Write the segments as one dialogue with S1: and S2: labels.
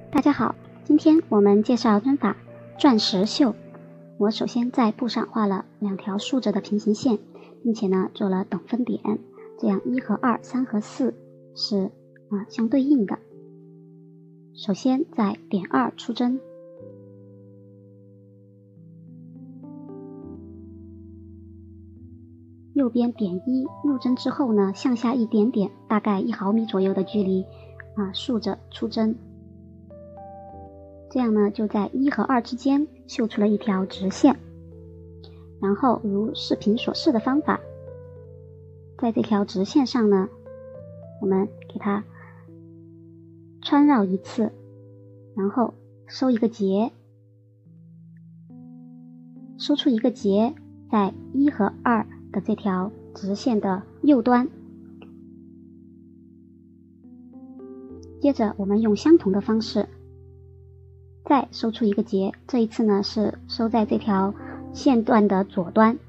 S1: 大家好，今天我们介绍针法钻石绣。我首先在布上画了2条竖着的平行线，并且呢做了等分点，这样1和2、3和4是相对应的。首先在点2出针，右边点1入针之后呢，向下一点点，大概1毫米左右的距离竖着出针。这样呢，就在1和2之间绣出了一条直线，然后如视频所示的方法，在这条直线上呢，我们给它穿绕一次，然后收一个结，收出一个结，在1和2的这条直线的右端。接着我们用相同的方式再收出一个结，这一次呢是收在这条线段的左端。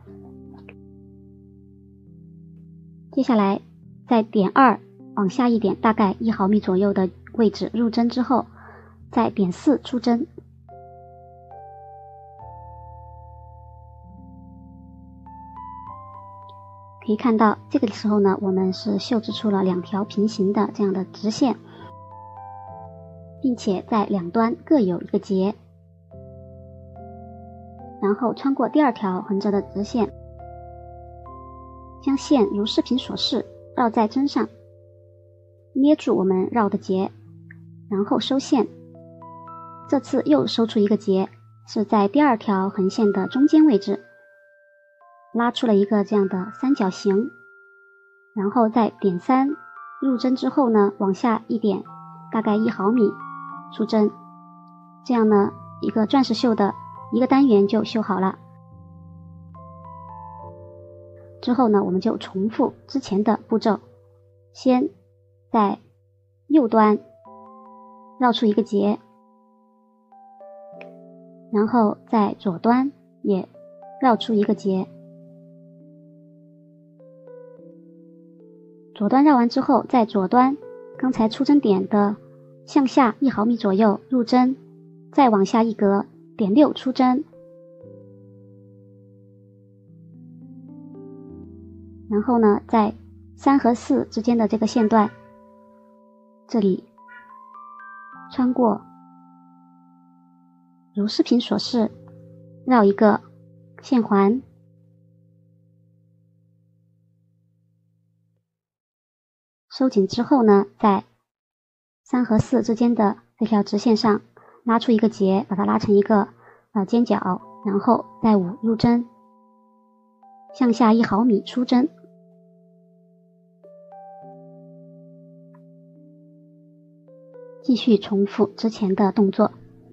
S1: 接下来在点2往下一点，大概1毫米左右的位置入针之后，在点4出针。可以看到这个时候呢，我们是绣制出了2条平行的这样的直线，并且在两端各有一个结，然后穿过第2条横着的直线，将线如视频所示绕在针上，捏住我们绕的结，然后收线。这次又收出一个结，是在第2条横线的中间位置，拉出了一个这样的三角形，然后在点3入针之后呢，往下一点，大概1毫米出针。这样呢，一个钻石绣的一个单元就绣好了。之后呢，我们就重复之前的步骤，先在右端绕出一个结，然后在左端也绕出一个结。左端绕完之后，在左端刚才出针点的向下1毫米左右入针，再往下一格，点6出针，然后呢，在3和4之间的这个线段，这里穿过，如视频所示，绕一个线环，收紧之后呢，在3和4之间的这条直线上拉出一个结，把它拉成一个尖角，然后在5入针，向下1毫米出针。继续重复之前的动作。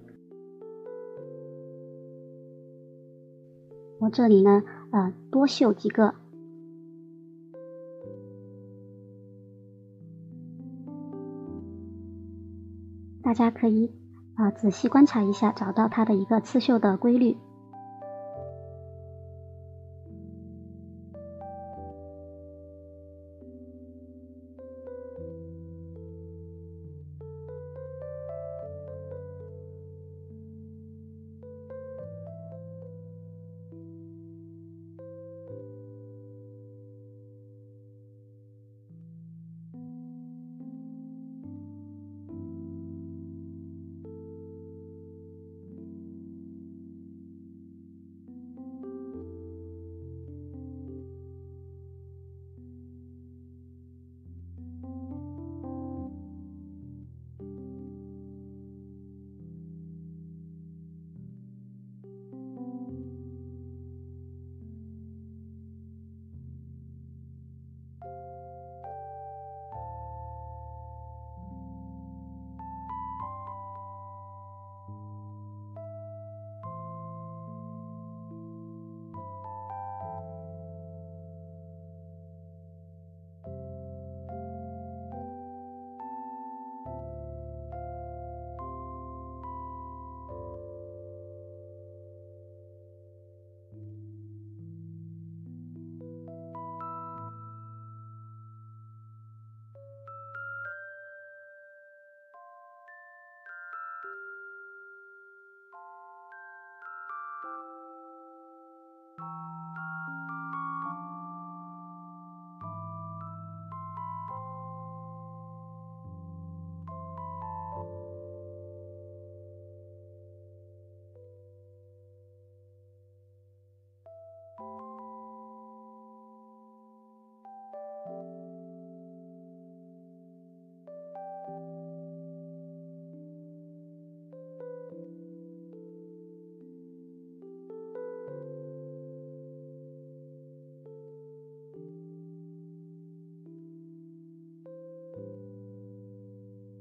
S1: 我这里呢多绣几个。大家可以仔细观察一下，找到它的一个刺绣的规律。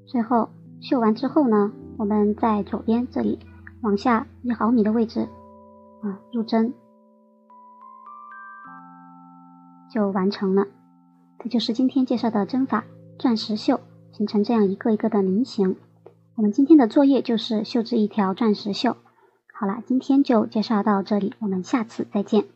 S1: 最后绣完之后呢，我们在左边这里往下1毫米的位置入针，就完成了。这就是今天介绍的针法钻石绣，形成这样一个一个的菱形。我们今天的作业就是绣制一条钻石绣。好了，今天就介绍到这里，我们下次再见。